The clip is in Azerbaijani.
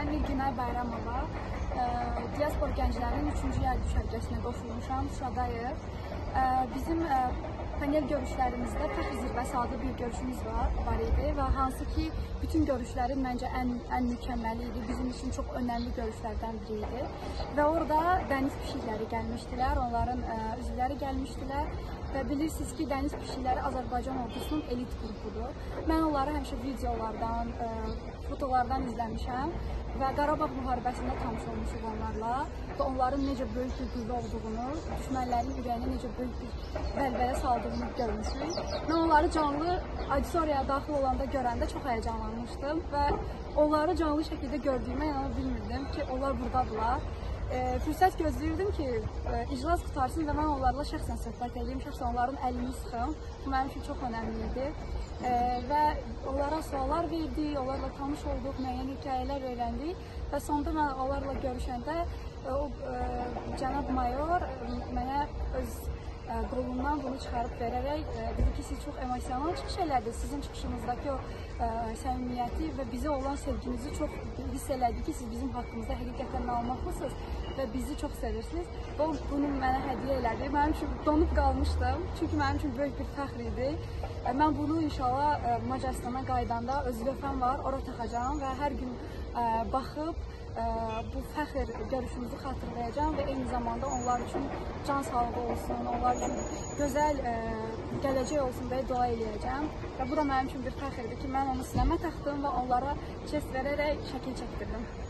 İsmim Günay Bayramova. Diaspor gənclərinin 3-cü yer düşərgəsinə qoşulmuşam, Şuşadayıq. Bizim panel görüşlərimizdə fəxr zirvəsi adlı bir görüşümüz var idi və hansı ki, bütün görüşlərin məncə ən mükəmməli idi. Bizim üçün çox önəmli görüşlərdən biri idi. Və orada dəniz pişikləri gəlmişdilər, onların üzvləri gəlmişdilər. Və bilirsiniz ki, dəniz pişikləri Azərbaycan ordusunun elit qrupudur. Mən onları həmişə videolardan, fotolardan izləmişəm və Qarabağ müharibəsində tanış olmuşuq onlarla və onların necə böyük bir qüvvə olduğunu, düşmənlərin ürəyinə necə böyük bir vəlvələ saldığını görmüşük. Mən onları canlı auditoriyaya daxil olanda görəndə çox həyəcanlanmışdım və onları canlı şəkildə gördüyümə inana bilmirdim ki, onlar buradadılar. Fürsət gözləyirdim ki, iclas qutarsın və mən onlarla şəxsən söhbət edeyim, şəxsən onların əlini sıxım. Bu mənim üçün çox önəmli idi. Və onlara suallar verdik, onlarla tanış olduq, müəyyən hekayələr öyrəndik və sonunda mən onlarla görüşəndə cənab mayor mənə öz qolundan bunu çıxarıb verərək dedi ki, siz çox emosional çıxış elədiniz, sizin çıxışınızdakı o səmimiyyəti və bizə olan sevginizi çox hiss elədik ki, siz bizim haqqımızda həqiqətən məlumatlısınız və bizi çox sevirsiniz. O bunu mənə hədiyyə elədi. Mənim üçün donub qalmışdım, çünki mənim üçün böyük bir fəxr idi. Mən bunu inşallah Macaristana qaydanda öz lövhəm var, ora taxacağım və hər gün baxıb bu fəxr görüşümüzü xatırlayacağım və eyni zamanda onlar üçün can sağlığı olsun, onlar üçün gözəl gələcək olsun deyə dua eləyəcəm. Və bu da mənim üçün bir fəxrdir ki, mən onu sinəmə taxdım və onlara jest verərək şəkil çəkdirdim.